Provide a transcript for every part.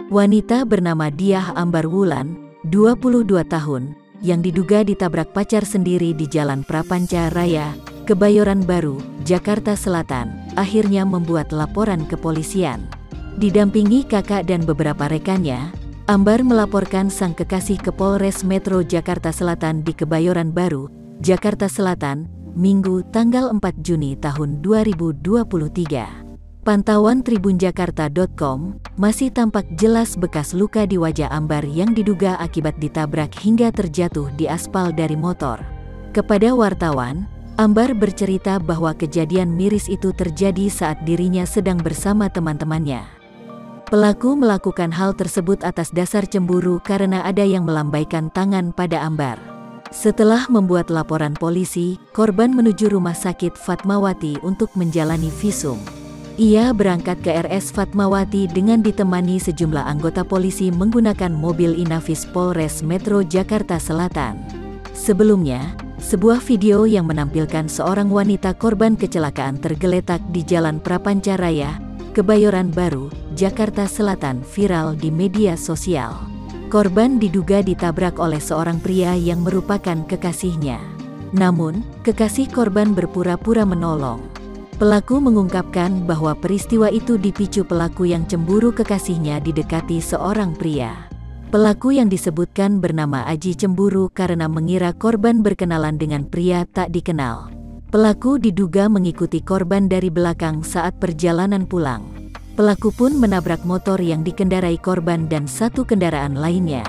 Wanita bernama Diah Ambar Wulan, 22 tahun, yang diduga ditabrak pacar sendiri di Jalan Prapanca Raya, Kebayoran Baru, Jakarta Selatan, akhirnya membuat laporan ke polisian. Didampingi kakak dan beberapa rekannya, Ambar melaporkan sang kekasih ke Polres Metro Jakarta Selatan di Kebayoran Baru, Jakarta Selatan, Minggu tanggal 4 Juni tahun 2023. Pantauan tribunjakarta.com, masih tampak jelas bekas luka di wajah Ambar yang diduga akibat ditabrak hingga terjatuh di aspal dari motor. Kepada wartawan, Ambar bercerita bahwa kejadian miris itu terjadi saat dirinya sedang bersama teman-temannya. Pelaku melakukan hal tersebut atas dasar cemburu karena ada yang melambaikan tangan pada Ambar. Setelah membuat laporan polisi, korban menuju Rumah Sakit Fatmawati untuk menjalani visum. Ia berangkat ke RS Fatmawati dengan ditemani sejumlah anggota polisi menggunakan mobil Inavis Polres Metro Jakarta Selatan. Sebelumnya, sebuah video yang menampilkan seorang wanita korban kecelakaan tergeletak di Jalan Prapanca Raya, Kebayoran Baru, Jakarta Selatan viral di media sosial. Korban diduga ditabrak oleh seorang pria yang merupakan kekasihnya. Namun, kekasih korban berpura-pura menolong. Pelaku mengungkapkan bahwa peristiwa itu dipicu pelaku yang cemburu kekasihnya didekati seorang pria. Pelaku yang disebutkan bernama Aji cemburu karena mengira korban berkenalan dengan pria tak dikenal. Pelaku diduga mengikuti korban dari belakang saat perjalanan pulang. Pelaku pun menabrak motor yang dikendarai korban dan satu kendaraan lainnya.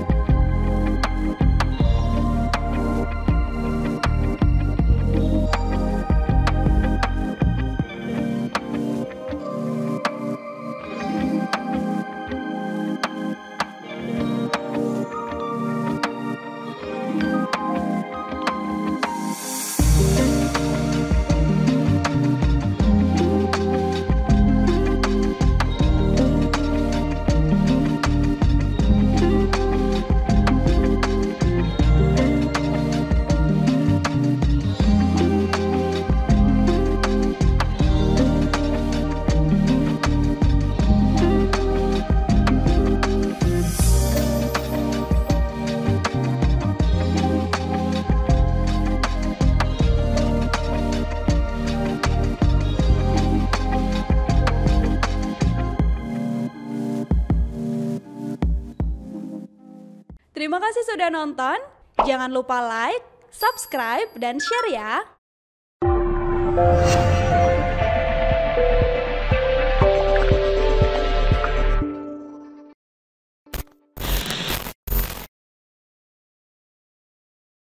Terima kasih sudah nonton. Jangan lupa like, subscribe, dan share ya.